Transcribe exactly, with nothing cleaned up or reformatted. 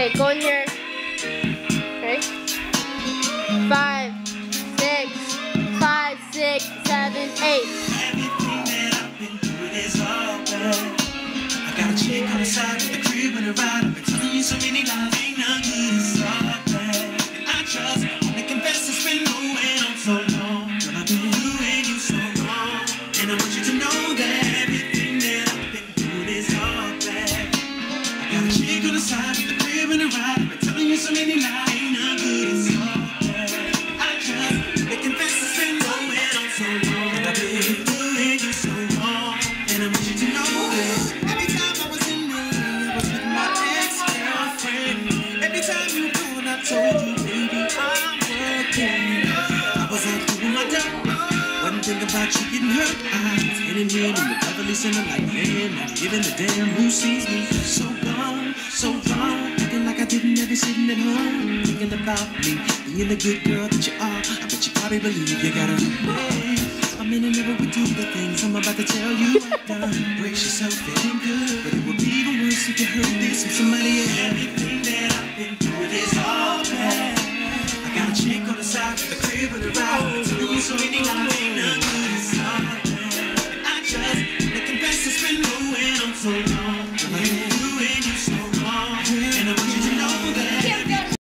Okay, go in your. Okay. Five, six, five, six, seven, eight. Everything that I've been through is all bad. I got a chick on the side of the crib and a ride. I've been telling you so many lies, ain't none good, it's all bad. And I trust, I confess it's been going on so long. Girl, I've been doing you so wrong. And I want you to know that everything that I've been through is all bad. I got a chick on the side of the crib and a ride. I've been telling you so many lies, ain't none good, it's all bad. I trust, I confess it's been going on so long. And I've been doing you so wrong. And I want you to know that every time I was in there, I was with my ex-girlfriend. Every time you go and I told you, baby, I'm working. I was out doing my job. Wasn't thinking about you getting hurt. I was heading in in the Beverly Center like, man, not giving a damn who sees me. So gone, so wrong. Acting like I didn't ever sitting at home. Thinking about me, being the good girl that you are. I bet you probably believe you got a new man. I mean, I never would do the things I'm about to tell you I've done. Brace yourself, it ain't good. But it would be even worse if you heard this from somebody else. Everything that I've been through is all bad. I got a chick on the side with the crib and the ride. Telling you so many lies.